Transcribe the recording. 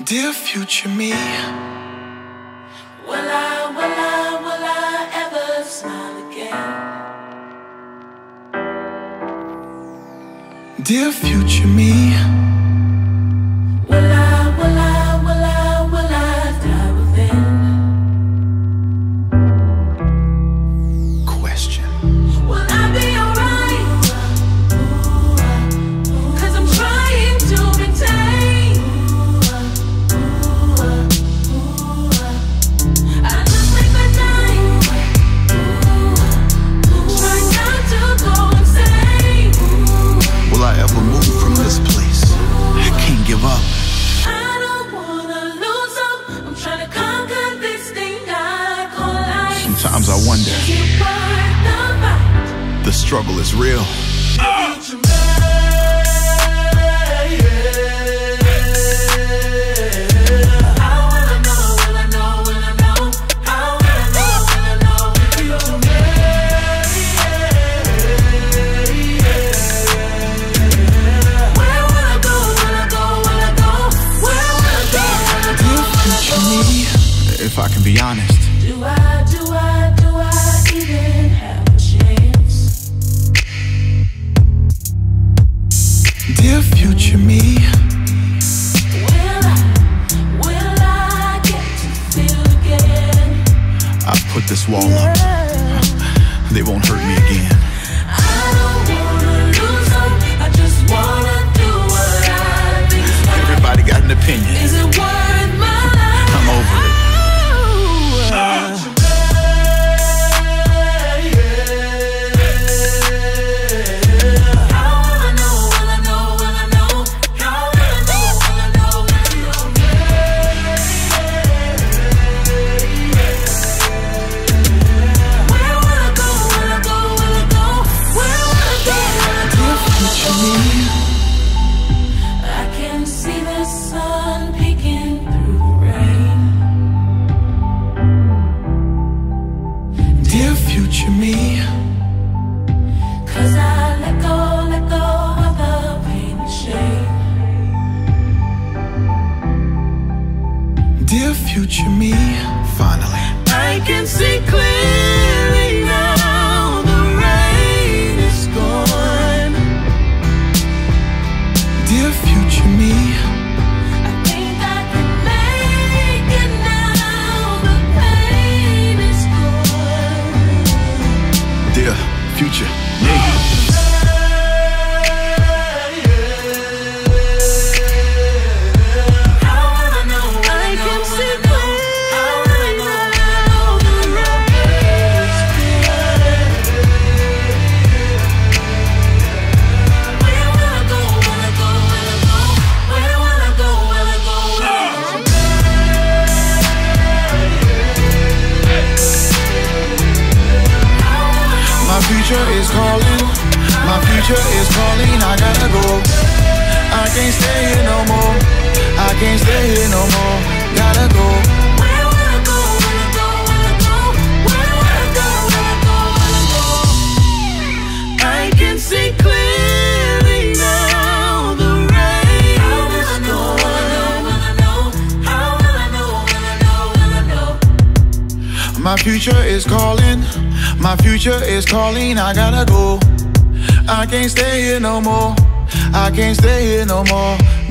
Dear future me, will I ever smile again? Dear future me, will I die within? question. Will I be alright? 'Cause I'm trying to maintain. I just make my time. Try not to go insane. Will I ever move from this place? I can't give up. I don't wanna lose up. I'm trying to conquer this thing I call life. Sometimes I wonder, Is it worth the fight? the struggle is real. If I can be honest, Do I even have a chance? dear future me, Will I get to feel again? I've put this wall up. They won't hurt me again. I don't wanna lose hope. I just wanna do what I think's right. Everybody got an opinion. Is it worth my life? I'm over it. Dear future me, 'Cause I let go of the pain and shame. dear future me, finally. I can see clearly now, the rain is gone. Dear future me, I think I can make it now, the pain is gone. dear future me. My future is calling, my future is calling, I gotta go. I can't stay here no more, I can't stay here no more, gotta go. Where will I go? Will I go? Will I go? Where will I go? Will I go? Will I go? I can see clearly now, the rain is gone. Will I know? How will I know? Will I know? Will I know? My future is calling, my future is calling, I gotta go. I can't stay here no more, I can't stay here no more,